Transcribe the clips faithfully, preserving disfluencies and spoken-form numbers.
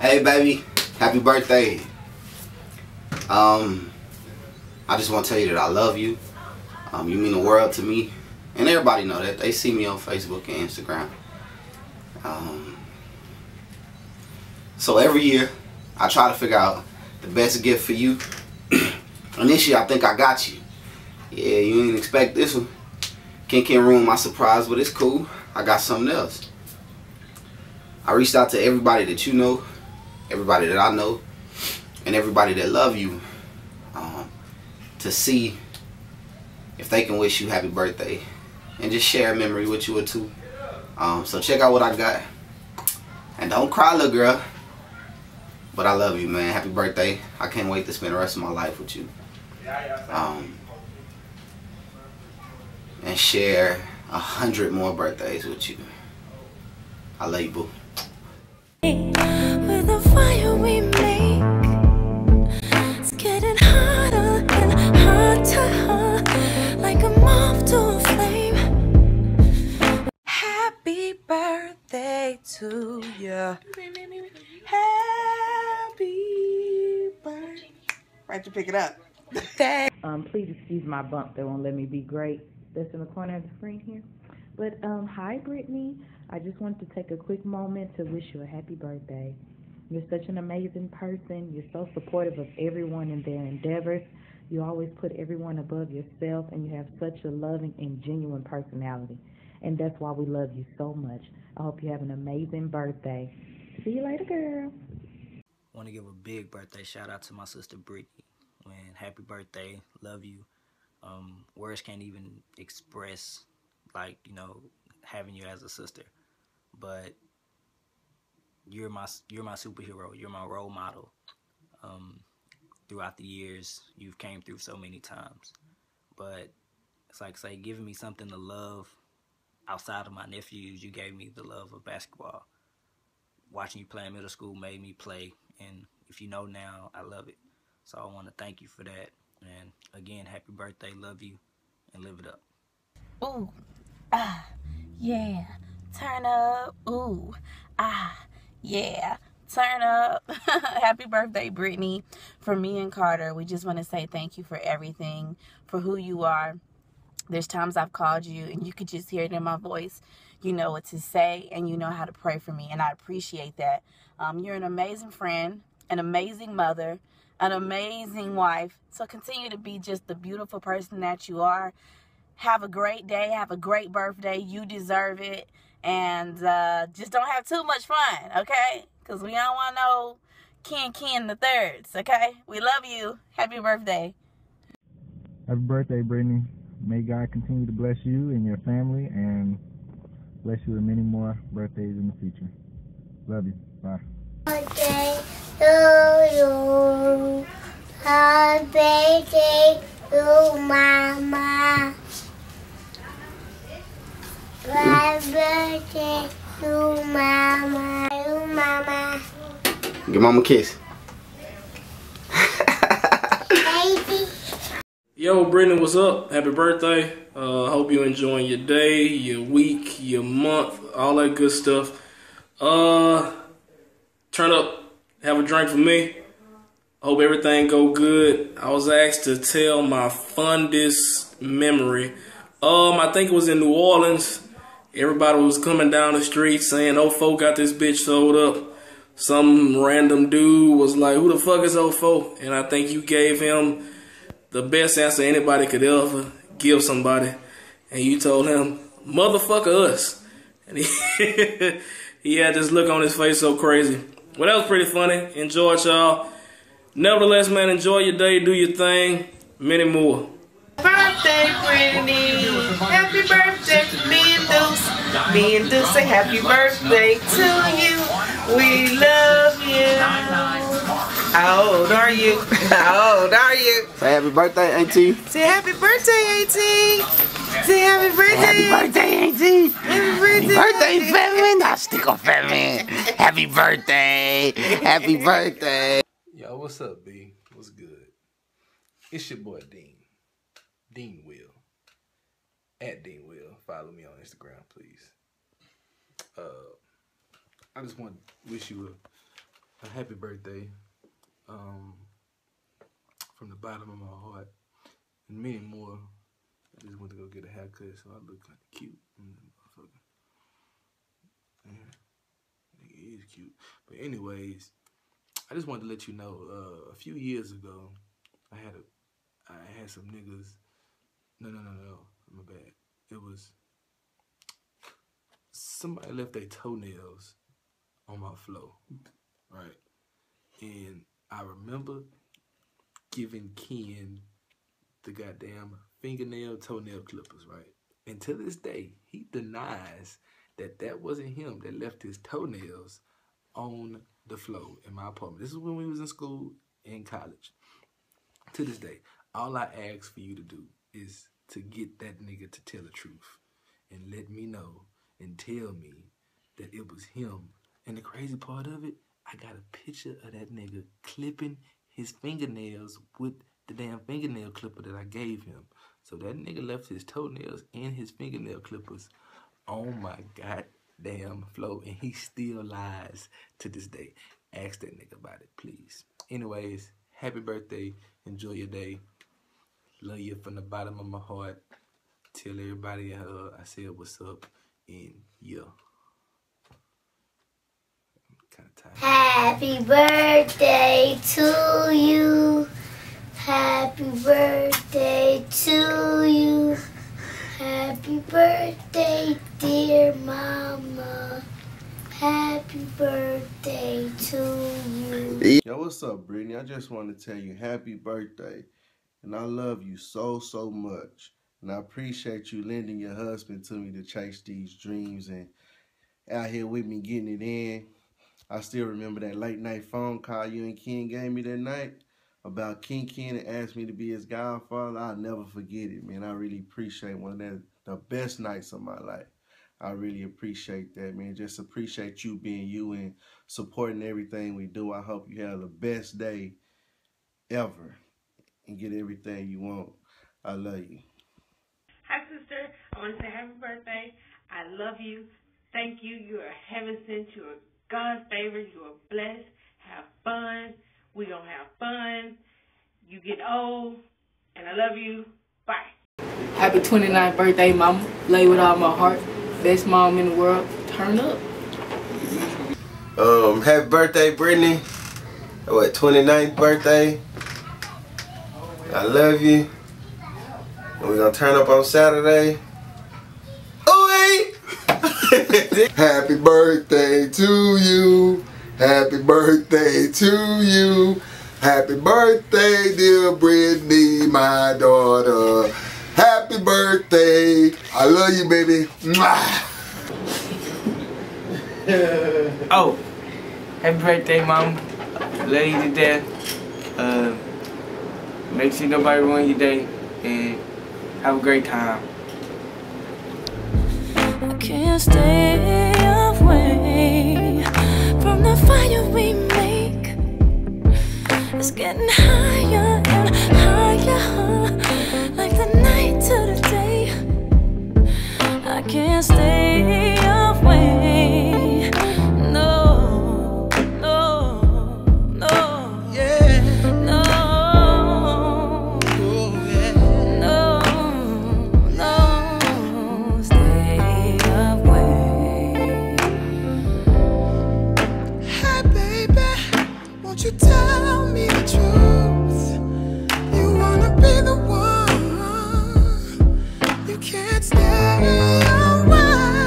Hey baby, happy birthday. Um, I just want to tell you that I love you. Um, you mean the world to me. And everybody know that. They see me on Facebook and Instagram. Um, so every year, I try to figure out the best gift for you. And this year, I think I got you. Yeah, you didn't expect this one. Can't, can't ruin my surprise, but it's cool. I got something else. I reached out to everybody that you know, everybody that I know, and everybody that love you um, to see if they can wish you happy birthday and just share a memory with you or two. Um, so check out what I got. And don't cry, little girl. But I love you, man. Happy birthday. I can't wait to spend the rest of my life with you. Um, and share a hundred more birthdays with you. I love you, boo. With the fire we make, it's getting hotter and hotter, like a moth to a flame. Happy birthday to you. Happy birthday. Right to pick it up. um, please excuse my bump that won't let me be great. That's in the corner of the screen here. But um, hi, Brittany. I just wanted to take a quick moment to wish you a happy birthday. You're such an amazing person. You're so supportive of everyone in their endeavors. You always put everyone above yourself, and you have such a loving and genuine personality. And that's why we love you so much. I hope you have an amazing birthday. See you later, girl. I want to give a big birthday shout out to my sister Brittany. Man, happy birthday. Love you. Um, words can't even express, like, you know, having you as a sister. But you're my you're my superhero. You're my role model. Um, throughout the years, you've came through so many times. But it's like, say, giving me something to love outside of my nephews. You gave me the love of basketball. Watching you play in middle school made me play, and if you know now, I love it. So I want to thank you for that. And again, happy birthday, love you, and live it up. Ooh, ah, yeah, turn up. Ooh, ah, yeah, turn up. Happy birthday, Brittany. For me and Carter, we just want to say thank you for everything, for who you are. There's times I've called you and you could just hear it in my voice. You know what to say and you know how to pray for me, and I appreciate that. Um, you're an amazing friend, an amazing mother, an amazing wife. So continue to be just the beautiful person that you are. Have a great day. Have a great birthday. You deserve it. And uh, just don't have too much fun, okay? Because we don't want no Ken Ken the thirds, okay? We love you. Happy birthday. Happy birthday, Brittany. May God continue to bless you and your family and bless you with many more birthdays in the future. Love you. Bye. Birthday to you. Happy birthday to Mama. Happy birthday to Mama. To Mama. Give Mama a kiss. Yo, Brittany, what's up? Happy birthday. Uh, hope you're enjoying your day, your week, your month, all that good stuff. Uh, turn up, have a drink for me. Hope everything go good. I was asked to tell my fondest memory. Um, I think it was in New Orleans. Everybody was coming down the street saying, "Oh, folk got this bitch sold up." Some random dude was like, "Who the fuck is oh folk?" And I think you gave him the best answer anybody could ever give somebody. And you told him, "Motherfucker us." And he, he had this look on his face so crazy. Well, that was pretty funny. Enjoyed y'all. Nevertheless, man, enjoy your day. Do your thing. Many more. Birthday, Brittany. Happy birthday, me and Deuce. Me and Deuce say happy birthday to you. We love you. How old are you? How old are you? Say happy birthday, Auntie. Say happy birthday, Auntie. Say happy birthday. Happy birthday, Auntie. Happy birthday, Happy birthday, family. Now stick on family. Happy birthday. Happy birthday. Yo, what's up, B? What's good? It's your boy, Dean. Dean Will. At Dean Will. Follow me on Instagram, please. Uh, I just want to wish you a a happy birthday um, from the bottom of my heart, and many more. I just went to go get a haircut, so I look kind of cute. Motherfucker. Yeah, nigga is cute. But anyways, I just wanted to let you know. Uh, a few years ago, I had a, I had some niggas. No, no, no, no. My bad. It was somebody left their toenails on my floor, right? And I remember giving Ken the goddamn fingernail toenail clippers, right? And to this day, he denies that that wasn't him that left his toenails on the floor in my apartment. This is when we was in school and college. To this day, all I ask for you to do is to get that nigga to tell the truth and let me know and tell me that it was him. And the crazy part of it, I got a picture of that nigga clipping his fingernails with the damn fingernail clipper that I gave him. So that nigga left his toenails and his fingernail clippers on my goddamn floor, and he still lies to this day. Ask that nigga about it, please. Anyways, happy birthday. Enjoy your day. Love you from the bottom of my heart. Tell everybody uh, I said what's up, and yeah. I'm kind of tired. Happy birthday to you. Happy birthday to you. Happy birthday, dear mama. Happy birthday to you. Yo, what's up, Brittany? I just want to tell you happy birthday. And I love you so, so much. And I appreciate you lending your husband to me to chase these dreams and out here with me getting it in. I still remember that late night phone call you and Ken gave me that night about Ken Ken and asked me to be his godfather. I'll never forget it, man. I really appreciate one of the, the best nights of my life. I really appreciate that, man. Just appreciate you being you and supporting everything we do. I hope you have the best day ever and get everything you want. I love you. Hi, sister. I want to say happy birthday. I love you. Thank you. You are heaven sent. You are God's favorite. You are blessed. Have fun. We gonna have fun. You get old, and I love you. Bye. Happy twenty-ninth birthday, mama. Love you with all my heart. Best mom in the world. Turn up. Um, happy birthday, Brittany. What, twenty-ninth birthday? I love you. And we're gonna turn up on Saturday. Ooh, happy birthday to you. Happy birthday to you. Happy birthday, dear Brittany, my daughter. Happy birthday. I love you, baby. Mwah. Oh, happy birthday, mom. Love you to death. Uh, make sure nobody ruin your day, and have a great time. I can't stay away from the fire we make. It's getting higher and higher, like the night to the day. I can't stay away. No, no, no. Yeah. No. Oh, yeah. No, no. Stay away. Hey, baby, won't you tell me the truth? You wanna be the one. You can't stay away.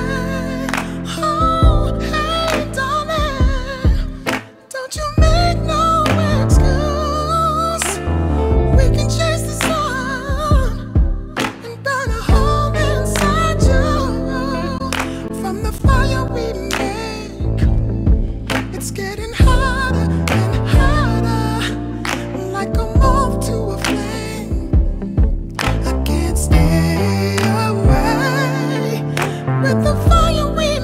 Oh, hey, darling, don't you make no excuse. We can chase the sun and burn a hole inside you. From the fire we make, it's getting harder and harder, like a moth to a flame. I can't stay away with the fire we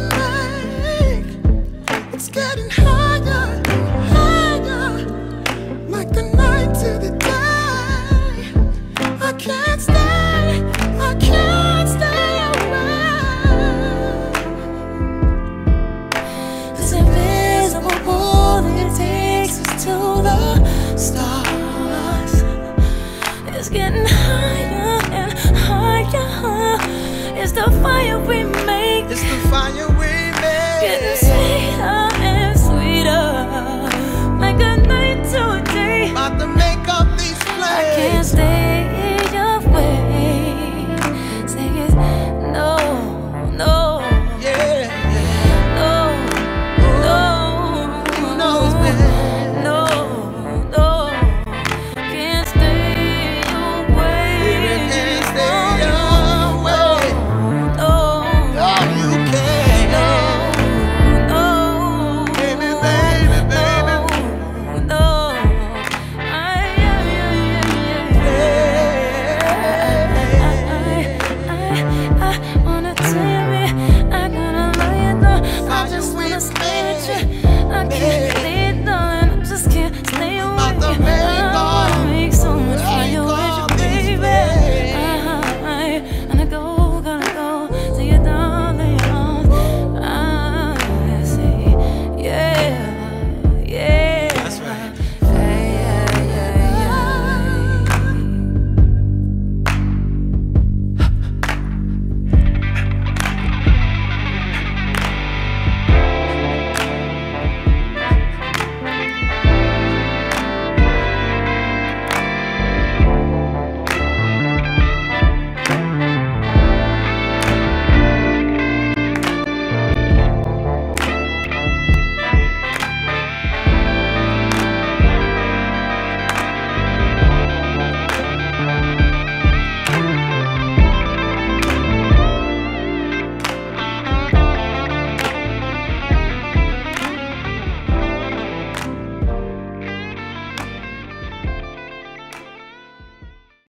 make. It's getting higher and higher, like the night to the day. I can't stay, I can't stay away. This invisible pull that takes getting higher and higher. It's the fire we make. It's the fire we make. Getting